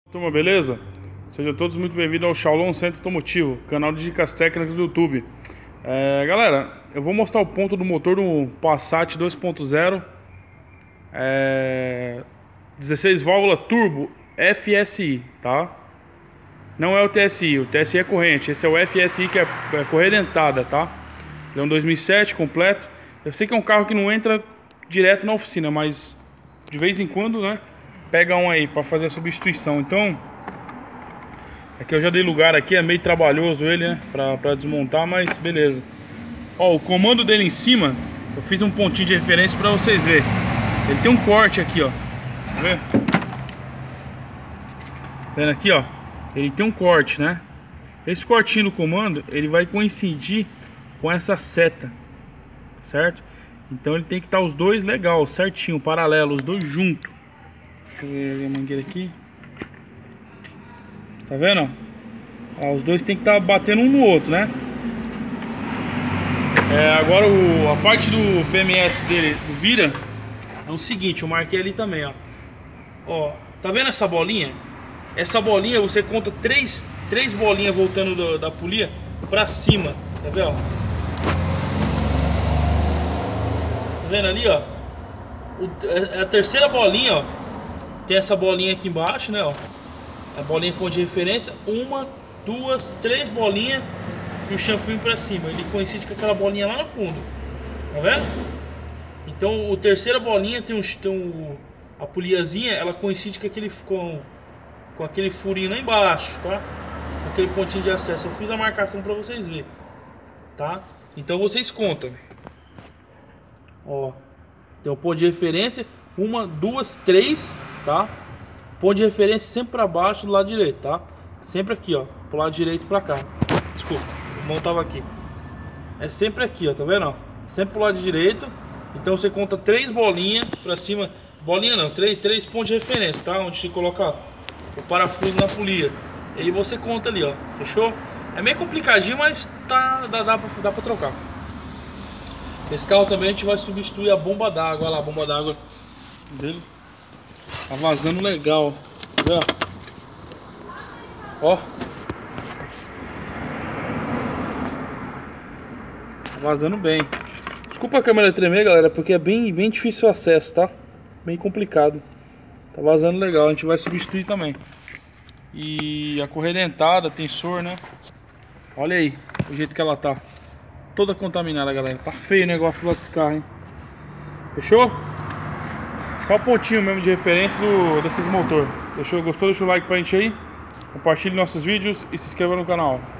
Turma, beleza? Sejam todos muito bem-vindos ao Shaolong Centro Automotivo, canal de dicas técnicas do YouTube. Galera, eu vou mostrar o ponto do motor do Passat 2.0 16 válvula turbo FSI, tá? Não é o TSI, o TSI é corrente, esse é o FSI que é correia dentada, tá? Ele é um 2007 completo. Eu sei que é um carro que não entra direto na oficina, mas de vez em quando, né? Pega um aí para fazer a substituição. Então, aqui eu já dei lugar aqui, é meio trabalhoso ele, né, para desmontar, mas beleza. Ó, o comando dele em cima, eu fiz um pontinho de referência para vocês verem. Ele tem um corte aqui, ó. Tá vendo? Vendo aqui, ó. Ele tem um corte, né? Esse cortinho do comando, ele vai coincidir com essa seta, certo? Então ele tem que estar os dois legal, certinho, paralelo, os dois juntos. Deixa eu ver a mangueira aqui. Tá vendo? Ó, os dois tem que estar batendo um no outro, né? Agora a parte do PMS dele, do vira, é o seguinte, eu marquei ali também, ó. Ó, tá vendo essa bolinha? Essa bolinha você conta três bolinhas voltando da polia pra cima, tá vendo? Tá vendo ali, ó? A terceira bolinha, ó. Tem essa bolinha aqui embaixo, né, ó. A bolinha com de referência, uma, duas, três bolinhas e o chanfrinho pra cima. Ele coincide com aquela bolinha lá no fundo. Tá vendo? Então, a terceira bolinha tem a poliazinha, ela coincide com aquele furinho lá embaixo, tá? Com aquele pontinho de acesso. Eu fiz a marcação pra vocês verem, tá? Então vocês contam. Ó, tem um ponto de referência, uma, duas, três, tá? Ponto de referência sempre para baixo do lado direito, tá? Sempre aqui, ó, pro lado direito pra cá. Desculpa, a mão tava aqui. É sempre aqui, ó, tá vendo? Ó? Sempre pro lado direito. Então você conta três bolinhas pra cima. Bolinha não, três pontos de referência, tá? Onde você coloca o parafuso na polia. E aí você conta ali, ó, fechou? É meio complicadinho, mas dá pra trocar. Esse carro também a gente vai substituir a bomba d'água. Olha lá, a bomba d'água dele tá vazando legal, tá vendo? Ó, tá vazando bem. Desculpa a câmera tremer, galera, porque é bem difícil o acesso, tá? Bem complicado. Tá vazando legal, a gente vai substituir também. E a correia dentada, tensor, né? Olha aí o jeito que ela tá. Toda contaminada, galera. Tá feio o negócio do lado desse carro, hein? Fechou? Só o pontinho mesmo de referência desses motor. Fechou? Gostou? Deixa o like pra gente aí. Compartilhe nossos vídeos e se inscreva no canal.